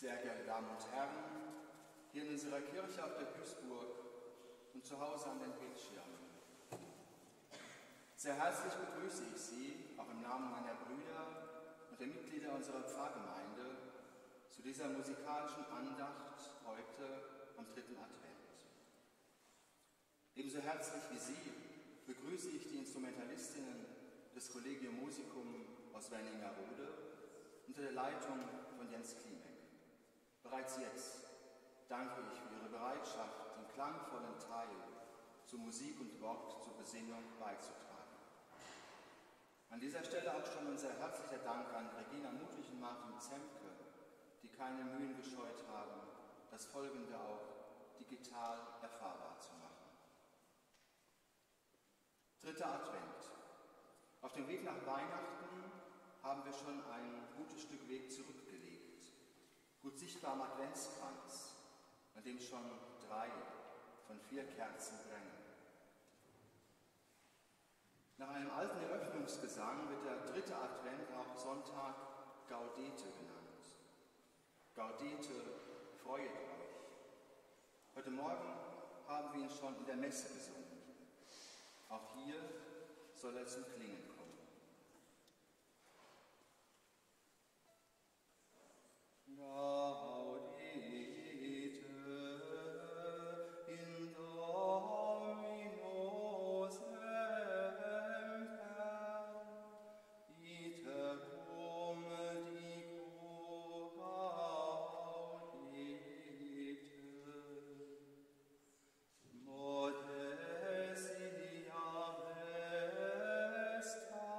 Sehr geehrte Damen und Herren, hier in unserer Kirche auf der Duisburg und zu Hause an den Bildschirmen. Sehr herzlich begrüße ich Sie, auch im Namen meiner Brüder und der Mitglieder unserer Pfarrgemeinde, zu dieser musikalischen Andacht heute am 3. Advent. Ebenso herzlich wie Sie begrüße ich die Instrumentalistinnen des Collegium Musicum aus Wernigerode unter der Leitung von Jens Klimek. Bereits jetzt danke ich für Ihre Bereitschaft, den klangvollen Teil zu Musik und Wort zur Besinnung beizutragen. An dieser Stelle auch schon unser herzlicher Dank an Regina Muthlich und Martin Zemke, die keine Mühen gescheut haben, das Folgende auch digital erfahrbar zu machen. 3. Advent. Auf dem Weg nach Weihnachten haben wir schon ein gutes Stück Weg zurückgelegt. Gut sichtbar am Adventskranz, an dem schon 3 von 4 Kerzen brennen. Nach einem alten Eröffnungsgesang wird der 3. Advent auch Sonntag Gaudete genannt. Gaudete, freuet euch. Heute Morgen haben wir ihn schon in der Messe gesungen. Auch hier soll er zum Klingen kommen. Gaudete in Domino semper, ite cum dico gaudete, modestia vesta,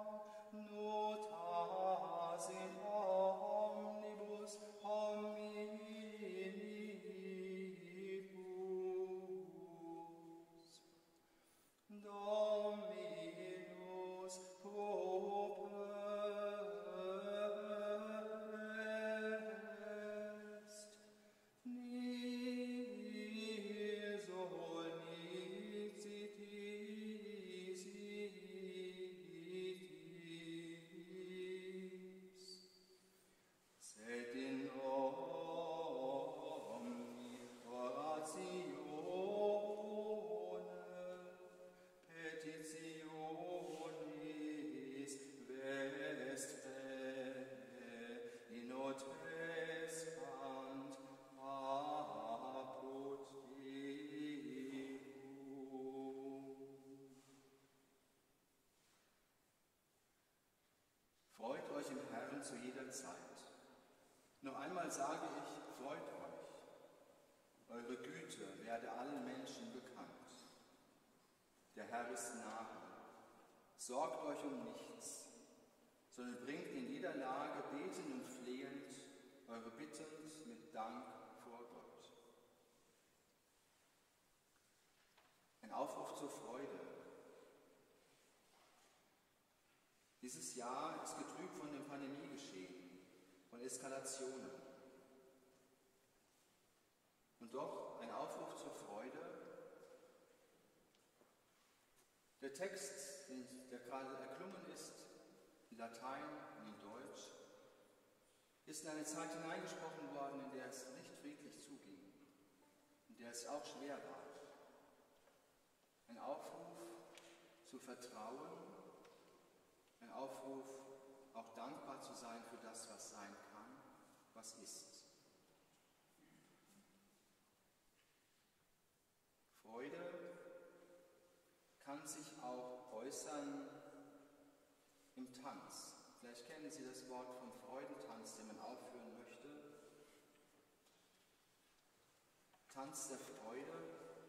notas in omnibus hominibus, Dominus propest, nihil sollicitiis, sed in omni oratione petitionis vespe in otescant apud Deum. Freut euch im Herrn zu jeder Zeit. Noch einmal sage ich, freut euch. Eure Güte werde allen Menschen bekannt. Der Herr ist nahe. Sorgt euch um nichts, sondern bringt in jeder Lage betend und flehend eure Bitten mit Dank vor Gott. Ein Aufruf zur Freude. Dieses Jahr ist getrübt von dem Pandemiegeschehen, von Eskalationen. Und doch ein Aufruf zur Freude. Der Text, der gerade erklungen ist, in Latein und in Deutsch, ist in eine Zeit hineingesprochen worden, in der es nicht friedlich zuging, in der es auch schwer war. Ein Aufruf zu vertrauen, ein Aufruf, auch dankbar zu sein für das, was sein kann, was ist. Freude kann sich auch äußern im Tanz. Vielleicht kennen Sie das Wort vom Freudentanz, den man aufführen möchte. Tanz der Freude.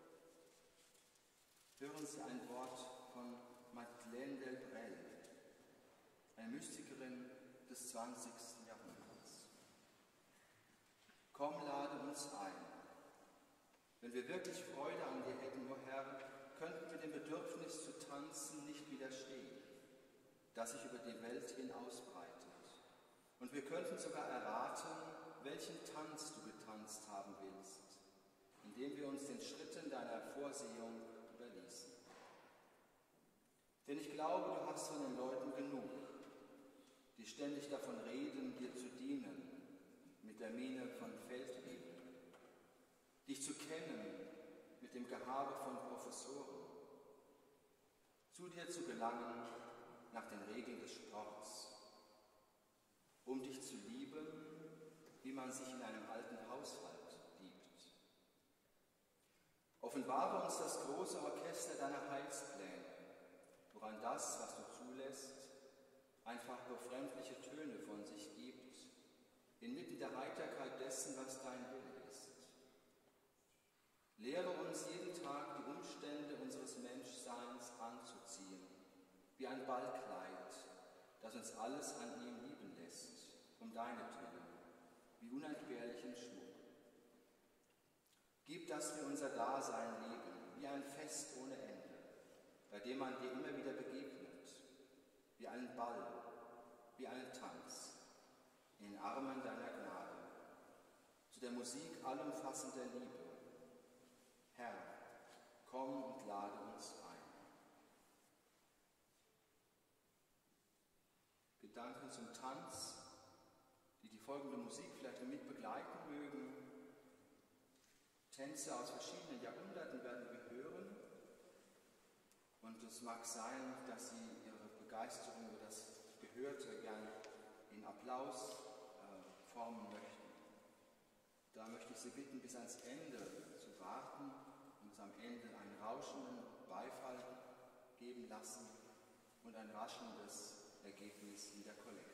Hören Sie ein Wort von Madeleine Delbrel, eine Mystikerin des 20. Jahrhunderts. Komm, lade uns ein. Wenn wir wirklich Freude an dir hätten, o Herr, könnten wir dem Bedürfnis zu tanzen nicht widerstehen, das sich über die Welt hin ausbreitet. Und wir könnten sogar erraten, welchen Tanz du getanzt haben willst, indem wir uns den Schritten deiner Vorsehung überließen. Denn ich glaube, du hast von den Leuten genug, die ständig davon reden, dir zu dienen, mit der Miene von Feldwebel, dich zu kennen mit dem Gehabe von Professoren, zu dir zu gelangen nach den Regeln des Sports, um dich zu lieben, wie man sich in einem alten Haushalt liebt. Offenbare uns das große Orchester deiner Heilspläne, woran das, was du zulässt, einfach befremdliche Töne von sich gibt, inmitten der Heiterkeit dessen, was dein Wille ist. Lehre uns jeden Tag die Umstände unseres Menschseins anzuziehen, wie ein Ballkleid, das uns alles an ihm lieben lässt, um deinetwillen, wie unentbehrlichen Schmuck. Gib, dass wir unser Dasein leben, wie ein Fest ohne Ende, bei dem man dir immer wieder begegnet, wie ein Ball, wie ein Tanz, in den Armen deiner Gnade, zu der Musik allumfassender Liebe. Herr, komm und lade uns ein. Gedanken zum Tanz, die die folgende Musik vielleicht mit begleiten mögen. Tänze aus verschiedenen Jahrhunderten werden wir hören. Und es mag sein, dass Sie Ihre Begeisterung über das Gehörte gern in Applaus formen möchten. Da möchte ich Sie bitten, bis ans Ende zu warten und es am Ende einen rauschenden Beifall geben lassen und ein raschendes Ergebnis in der Kollekte.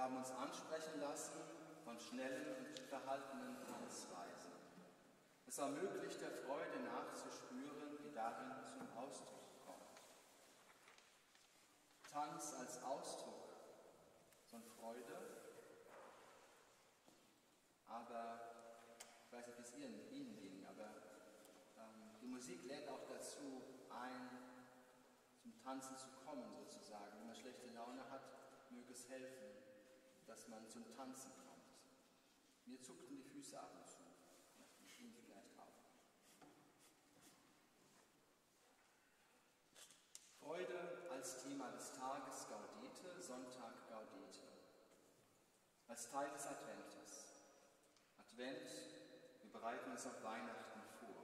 haben uns ansprechen lassen von schnellen und verhaltenen Tanzweisen. Es war möglich, der Freude nachzuspüren, die darin zum Ausdruck kommt. Tanz als Ausdruck von Freude, aber ich weiß nicht, wie es Ihnen ging, aber die Musik lädt auch dazu ein, zum Tanzen zu kommen sozusagen. Wenn man schlechte Laune hat, möge es helfen, dass man zum Tanzen kommt. Mir zuckten die Füße ab und zu, Ihnen vielleicht auch. Freude als Thema des Tages Gaudete, Sonntag Gaudete. Als Teil des Adventes. Advent, wir bereiten uns auf Weihnachten vor.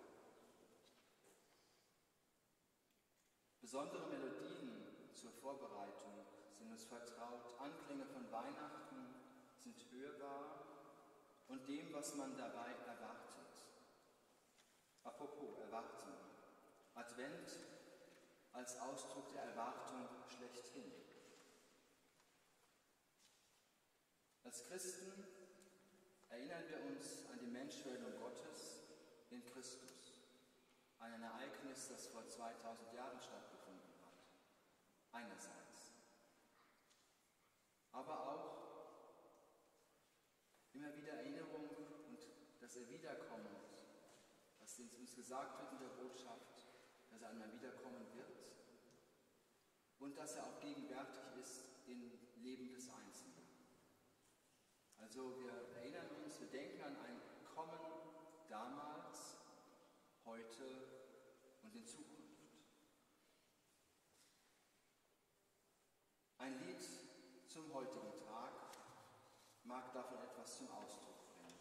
Besondere Melodien zur Vorbereitung sind uns vertraut, Anklänge von Weihnachten sind hörbar und dem, was man dabei erwartet. Apropos Erwartung. Advent als Ausdruck der Erwartung schlechthin. Als Christen erinnern wir uns an die Menschwerdung Gottes in Christus, ein Ereignis, das vor 2000 Jahren stattgefunden hat, einerseits. Aber auch immer wieder Erinnerung und dass er wiederkommt, was uns gesagt wird in der Botschaft, dass er einmal wiederkommen wird und dass er auch gegenwärtig ist im Leben des Einzelnen. Also wir erinnern uns, wir denken an ein Kommen damals, heute und in Zukunft. Ein Lied zum heutigen Tag mag davon etwas zum Ausdruck bringen.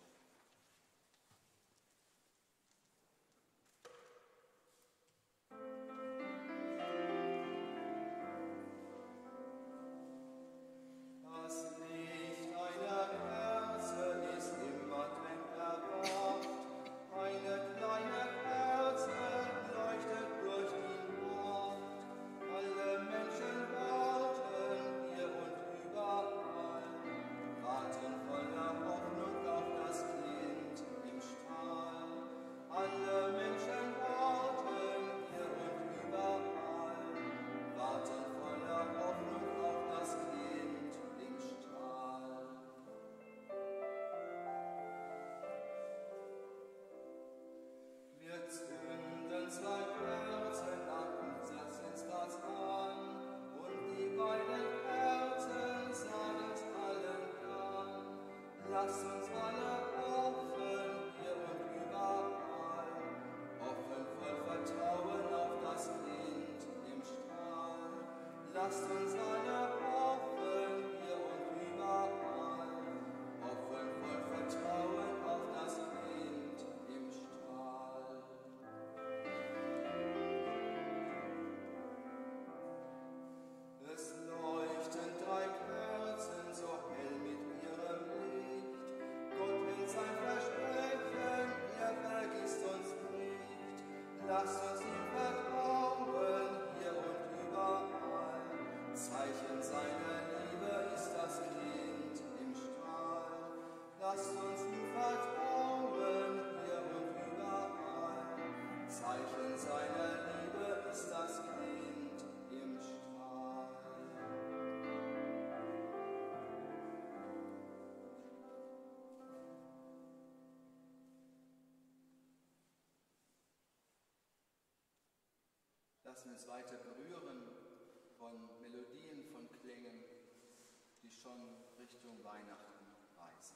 Lasst uns alle hoffen, hier und überall, hoffen voll Vertrauen auf das Kind im Strahl. Es leuchten 3 Kerzen so hell mit ihrem Licht. Gott will sein Versprechen, er vergisst uns nicht. Lasst uns ihm vertrauen, hier und überall. Zeichen seiner Liebe ist das Kind im Strahl. Lasst uns ihm vertrauen, hier und überall. Zeichen seiner Liebe ist das Kind im Strahl. Lassen wir uns weiter berühren von Melodien, von Klängen, die schon Richtung Weihnachten weisen.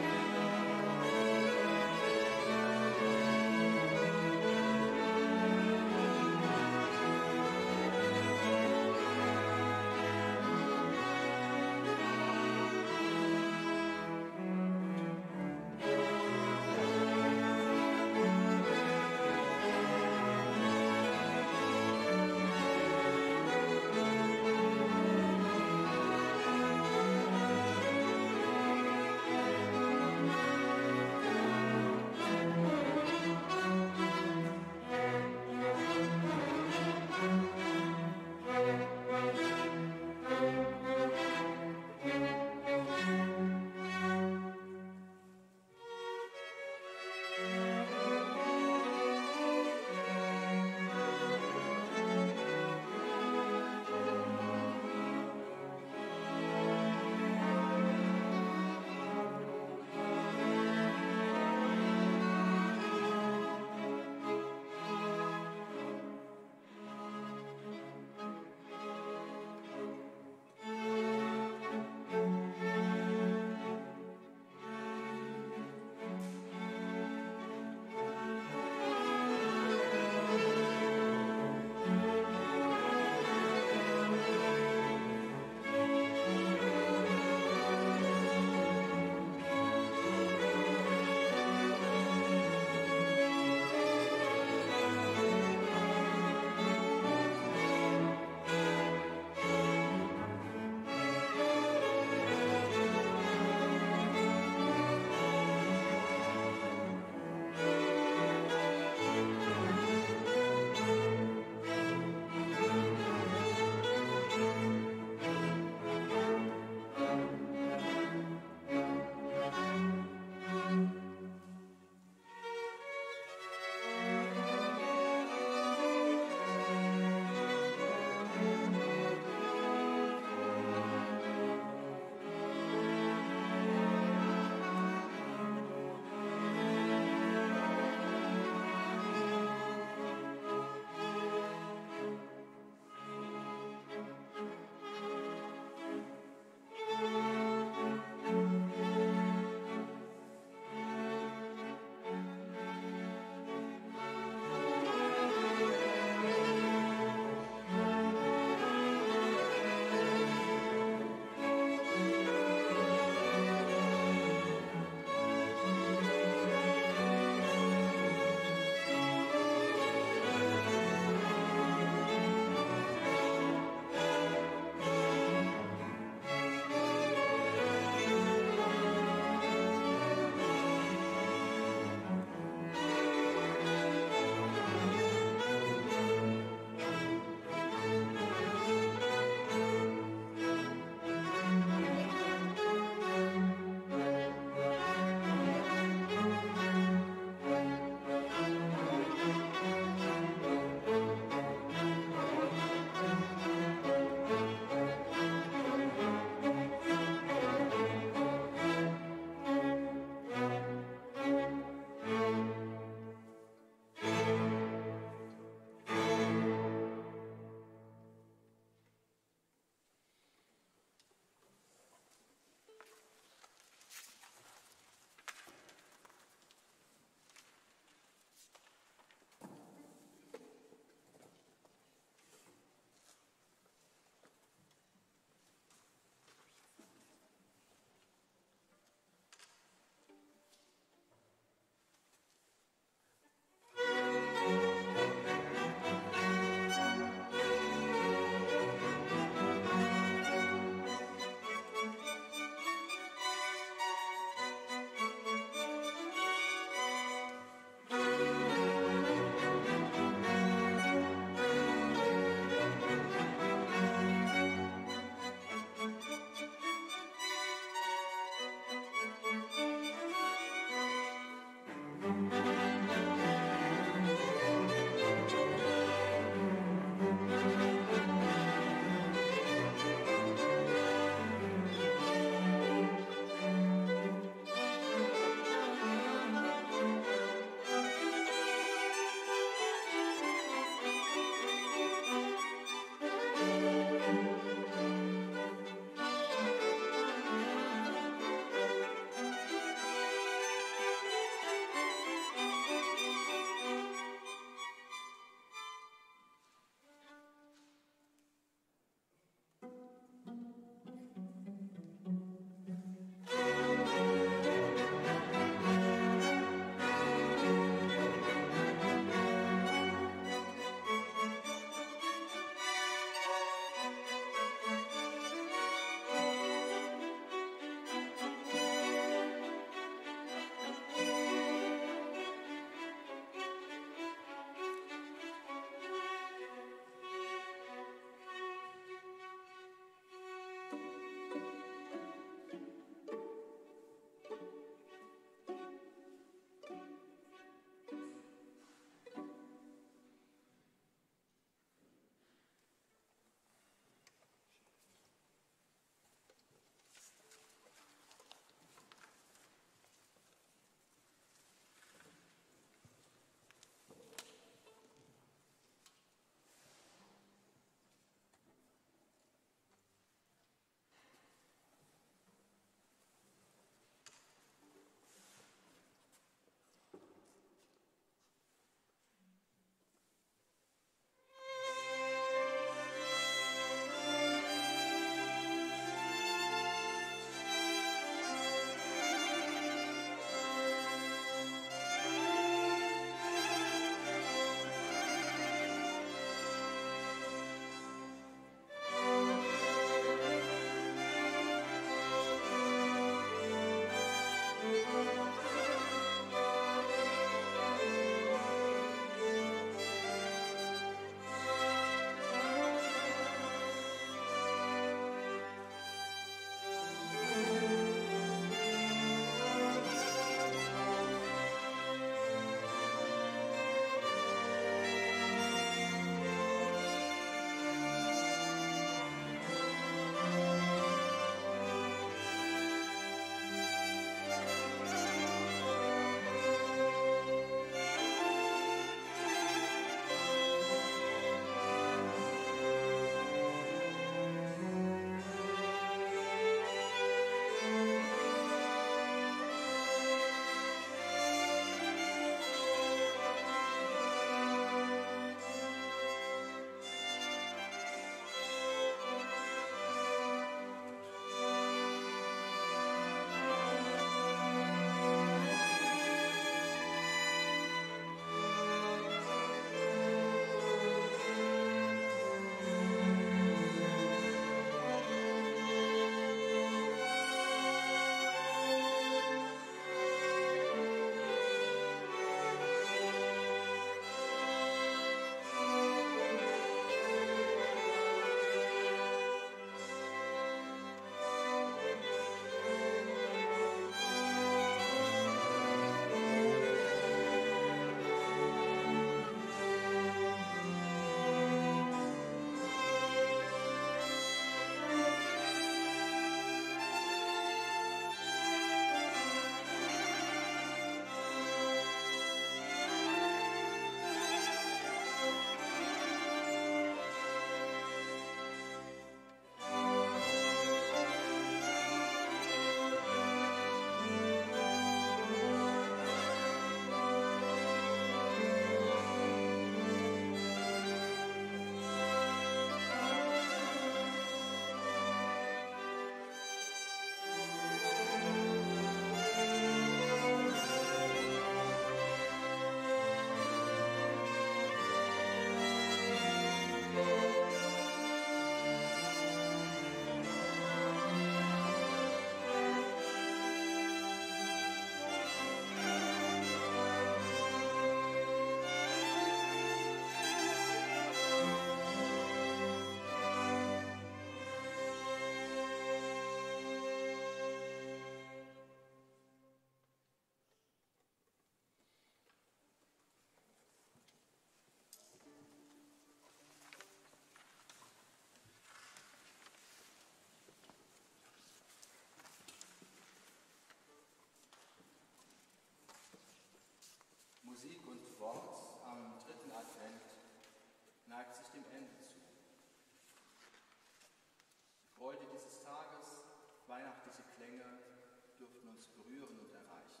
weihnachtliche Klänge dürften uns berühren und erreichen.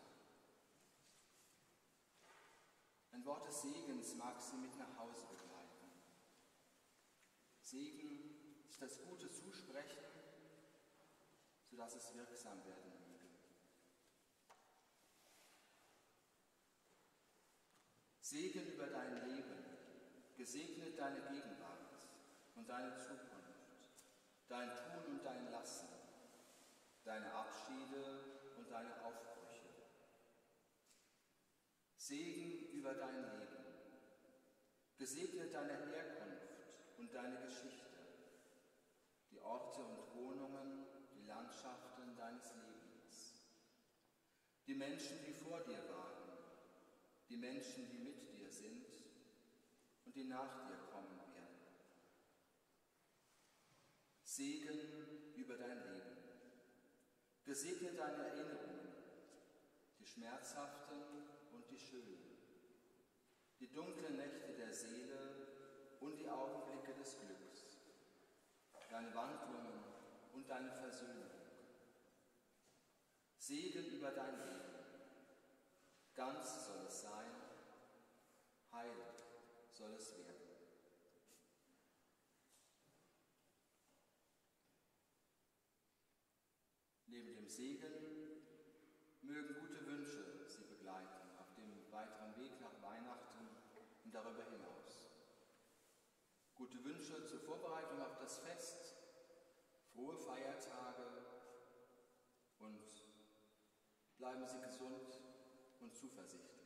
Ein Wort des Segens mag sie mit nach Hause begleiten. Segen, sich das Gute zusprechen, sodass es wirksam werden möge. Segen über dein Leben, gesegnet deine Gegenwart und deine Zukunft, dein Tun und dein Lassen, deine Abschiede und deine Aufbrüche. Segen über dein Leben, gesegnet deine Herkunft und deine Geschichte, die Orte und Wohnungen, die Landschaften deines Lebens, die Menschen, die vor dir waren, die Menschen, die mit dir sind und die nach dir kommen werden. Segen über dein Leben, gesegnet deine Erinnerungen, die schmerzhaften und die schönen, die dunklen Nächte der Seele und die Augenblicke des Glücks, deine Wandlungen und deine Versöhnung. Segen über dein Leben. Ganz soll es sein, heil soll es werden. Neben dem Segen mögen gute Wünsche Sie begleiten auf dem weiteren Weg nach Weihnachten und darüber hinaus. Gute Wünsche zur Vorbereitung auf das Fest, frohe Feiertage und bleiben Sie gesund und zuversichtlich.